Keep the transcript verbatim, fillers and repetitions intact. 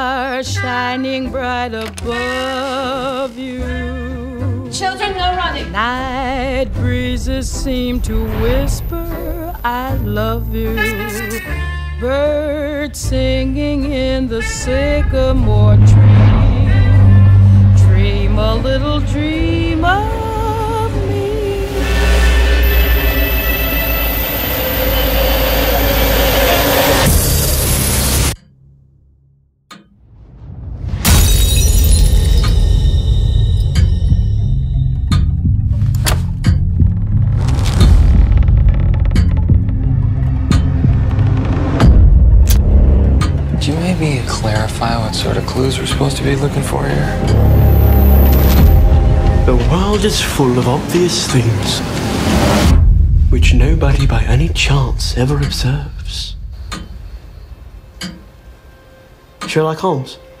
stars shining bright above you. Children, no running. Night breezes seem to whisper, I love you. Birds singing in the sycamore tree. Dream a little dream of me. Could you maybe clarify what sort of clues we're supposed to be looking for here? The world is full of obvious things which nobody by any chance ever observes. Sherlock Holmes.